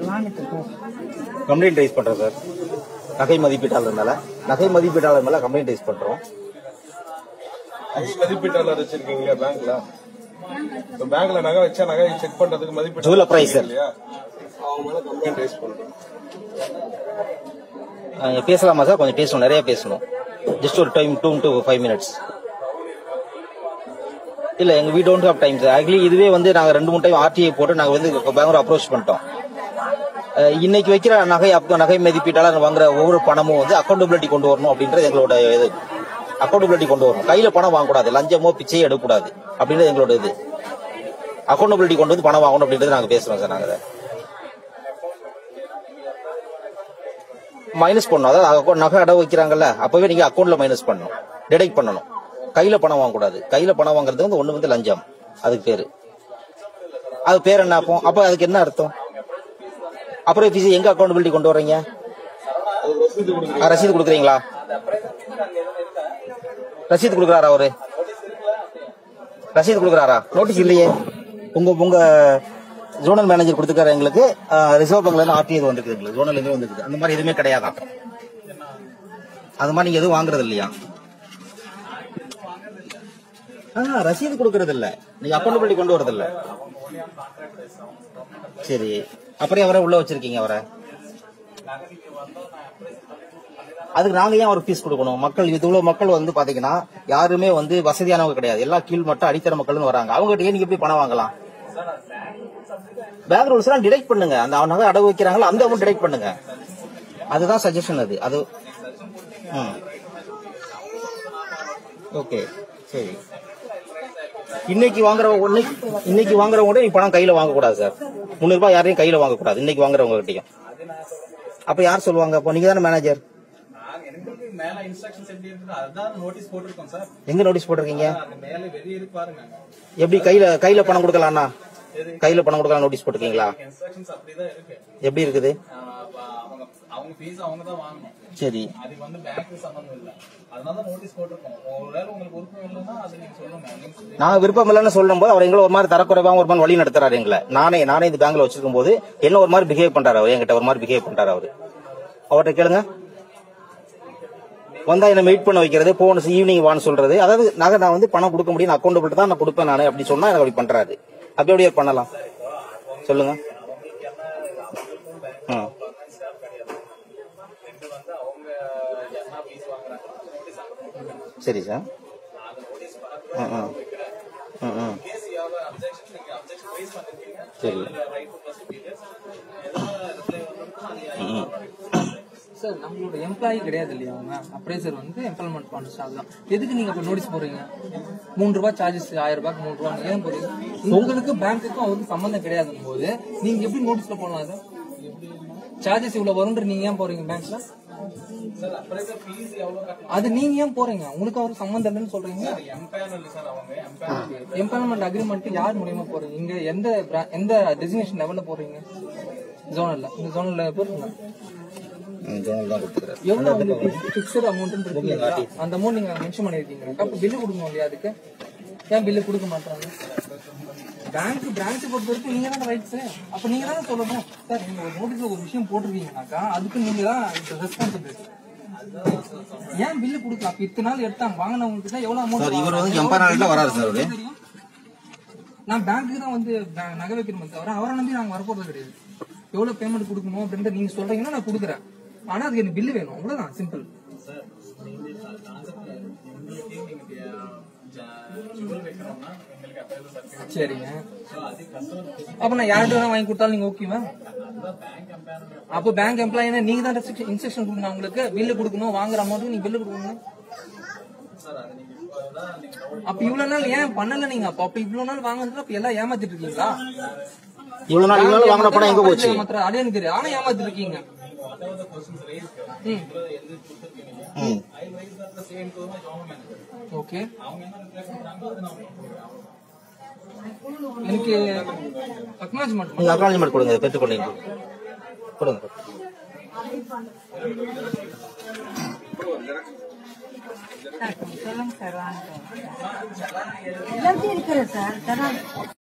Complaint raise பண்றோம் sir. நகை மதிப்பீட்டாளர் மேல கம்ப்ளைண்ட் ரைஸ் பண்றோம். மதிப்பீட்டாளர் வச்சிருக்கீங்க பேங்க்ல? பேங்க்ல நகை வச்சா நகை செக் பண்றதுக்கு மதிப்பீட்டு ஜூவல் அப்ரைசர் இல்லையா? அவங்க மேல கம்ப்ளைண்ட் ரைஸ் பண்றோம். பேசலாமா சார்? கொஞ்சம் பேசணும், நிறைய பேசணும். ஜஸ்ட் ஒரு டைம் 2 to 5 minutes. இல்ல, எங்க we don't have time sir. Actually இதுவே வந்து நாங்க 2-3 டைம் RTI போட்டு நாங்க வந்து பேங்க் அப்ரோச் பண்ணிட்டோம். இன்னைக்கு வைக்கிற நகை மதிப்பீட்டாளர் வாங்குற ஒவ்வொரு பணமும் வந்து அக்கௌண்டபிலிட்டி கொண்டு வரணும் அப்படின்றது எங்களோட இது. அக்கௌண்டபிலிட்டி கொண்டு வரணும். கையில பணம் வாங்கக்கூடாது, லஞ்சமோ பிச்சையோ எடுக்கக்கூடாது அப்படின்றது எங்களோட இது. அக்கௌண்டபிலிட்டி கொண்டு வந்து பணம் வாங்கணும் அப்படின்றது நாங்க பேசுறோம் சார். நாங்க மைனஸ் பண்ணணும். அதாவது நகை அடவு வைக்கிறாங்கல்ல, அப்பவே நீங்க அக்கௌண்ட்ல மைனஸ் பண்ணணும், டிடெக்ட் பண்ணணும். கையில பணம் வாங்கக்கூடாது. கையில பணம் வாங்குறது வந்து ஒண்ணு வந்து லஞ்சம், அதுக்கு பேரு. அது பேர் என்ன? அப்போ அதுக்கு என்ன அர்த்தம்? அப்புறம் எங்க அக்கௌண்டபிலிட்டி கொண்டு வர்றீங்க? ரசீது கொடுக்குறீங்களா? ரசீது கொடுக்குறாரா? அவரு ரசீது கொடுக்குறாரா? நோட்டீஸ் இல்லையே. உங்க ஜோனல் மேனேஜர் கொடுத்துருக்காரு எங்களுக்கு. ரிசர்வ் பேங்க்ல இருந்து RTI வந்துருக்கு, எங்களுக்கு ஜோனல் எதுவும் வந்துருக்கு. அந்த மாதிரி எதுவுமே கிடையாதான். அது மாதிரி நீங்க எதுவும் வாங்குறது இல்லையா? ரசீது கொடுக்கறது இல்ல, நீங்க அக்கௌண்டபிலிட்டி கொண்டு வரது இல்ல. சரி, அப்புறம் அவரை உள்ள வச்சிருக்கீங்க. அவரை அதுக்கு நாங்க ஏன் ஒரு ஃபீஸ் கொடுக்கணும்? மக்கள் இவ்வளவு மக்கள் வந்து பாத்தீங்கன்னா யாருமே வந்து வசதியானவங்க கிடையாது. எல்லாம் கீழ் மட்டும் அடித்தர மக்கள்னு வராங்க. அவங்க ஏன் நீங்க எப்படி பணம் வாங்கலாம்? பேங்க் ரூல்ஸ் எல்லாம் டிடெக்ட் பண்ணுங்க. அந்த நகை அடவு வைக்கிறாங்களோ அந்த அமௌண்ட் டிடெக்ட் பண்ணுங்க. அதுதான் சஜஷன். அது ஓகே. சரி, இன்னைக்கு வாங்குறவங்க நீ பணம் கையில வாங்க கூடாது சார். 300 ரூபாய் யாரையும் கையில வாங்க கூடாது இன்னைக்கு வாங்குறவங்க கிட்டையும். அப்ப யார் சொல்லுவாங்க? அப்போ நீங்க தானே மேனேஜர். எங்க நோட்டீஸ் போட்டிருக்கீங்க? எப்படி கையில பணம் கொடுக்கலாம்னா? கையில பணம் கொடுக்கலாம் நோட்டீஸ் போட்டிருக்கீங்களா? எப்படி இருக்குது? சரி, நாங்க விருப்பம் இல்லைன்னு சொல்லும் போது அவர் எங்களை ஒரு மாதிரி தரக்குறைவா ஒரு மாதிரி வழி நடத்துறாரு எங்களை. நானே இந்த பேங்க்ல வச்சிருக்கும் போது என்ன ஒரு மாதிரி பிஹேவ் பண்றாரு அவர். என்கிட்ட ஒரு மாதிரி பிஹேவ் பண்றாரு அவரு. அவர்கிட்ட கேளுங்க. வந்தா என்ன வெயிட் பண்ண வைக்கிறது, போன ஈவினிங் வான்னு சொல்றது. அதாவது நான் வந்து பணம் கொடுக்க முடியும், அக்கௌண்டபிலிட்டி தான் நான் கொடுப்பேன் நானே அப்படி சொன்னா எனக்கு அப்படி பண்றாரு. அப்படி அப்படியே பண்ணலாம் சொல்லுங்க. சரி சார். சரி சார், நம்மளோட எம்ப்ளாயி கிடையாது இல்லையா? அவங்க அப்ரைசர் வந்து எம்ப்ளாய்மெண்ட் பண்ண ஸ்டாஃப் தான். எதுக்கு நீங்க அப்ப நோட்டீஸ் போடுறீங்க? 3 ரூபாய் சார்ஜஸ், 1000 ரூபாய்க்கு 3 ரூபாய் ஏன் போடுறீங்க? உங்களுக்கு பேங்க்குக்கும் அவருக்கு சம்பந்தம் கிடையாது போது நீங்க எப்படி நோட்டீஸ்ல போடலாம்? சார், சார்ஜஸ் இவ்வளவு வரும்ன்ற நீங்க ஏன் போறீங்க பேங்க்ல? அது நீங்க ஏன் போறீங்க? உங்களுக்கு அவருக்கு சம்பந்தம் இல்லைன்னு சொல்றீங்க. எம்ப்ளாய்மெண்ட் அக்ரிமெண்ட் யார் மூலியமா போறீங்க? இங்க எந்த டெசினேஷன் லெவல்ல போறீங்க? ஜோனல்ல. இந்த ஜோனல்ல போறீங்க. எவ்வளவு பிக்ஸ்ட் அமௌண்ட் இருக்கு, அந்த அமௌண்ட் நீங்க மென்ஷன் பண்ணிருக்கீங்க. அப்ப பில்லு கொடுக்கணும் இல்லையா? அதுக்கு ஏன் பில்லு கொடுக்க மாட்டாங்க? பேங்க் பிரான்ச் பொறுத்த வரைக்கும் நீங்க தான் ரைட்ஸ். அப்ப நீங்க தானே சொல்லணும். சார், நீங்க ஒரு நோட்டீஸ்ல ஒரு விஷயம் போட்டிருக்கீங்கன்னாக்கா அதுக்கு நீங்க தான் ரெஸ்பான்சிபிலிட்டி. ஏன் பில்லு கொடுக்கல? அப்ப இத்தனை நாள் எடுத்தாங்க வாங்கினவங்களுக்கு தான் எவ்வளவு அமௌண்ட். இவர் வந்து எம்பனால வராரு சார். நான் பேங்க்கு தான் வந்து நகை வைக்கணும் தவிர அவரை நம்பி நாங்க வரப்போறது கிடையாது. எவ்வளவு பேமெண்ட் கொடுக்கணும் அப்படின்ற நீங்க சொல்றீங்கன்னா நான் கொடுக்குறேன். ஆனா அதுக்கு எனக்கு பில்லு வேணும், அவ்வளவுதான், சிம்பிள். சரிங்க, அப்ப நான் யார்கிட்ட வேணா வாங்கி கொடுத்தாலும் நீங்க ஓகேவா? அப்ப பேங்க் எம்ப்ளாயினா நீங்க தான் இன்ஸ்ட்ரக்ஷன் கொடுக்கணும். உங்களுக்கு பில்லு கொடுக்கணும், வாங்குற அமௌண்ட்டுக்கு நீங்க பில்லு கொடுக்கணும். அப்ப இவ்வளவு நாள் ஏன் பண்ணல நீங்க? அப்ப இவ்வளவு நாள் வாங்குறது அப்ப எல்லாம் ஏமாத்திட்டு இருக்கீங்களா? இவ்வளவு நாள் வாங்கின பணம் எங்க போச்சு? அடையாளம் தெரியும், ஆனா ஏமாத்திட்டு இருக்கீங்க. ஓகே, எனக்கு அக்னாலஜ்மெண்ட் கொடுங்க, பெற்றுக்கொண்டீங்க கொடுங்க. சொல்லுங்க சார், வாங்க. எல்லாத்தையும் இருக்கிறேன் சார்.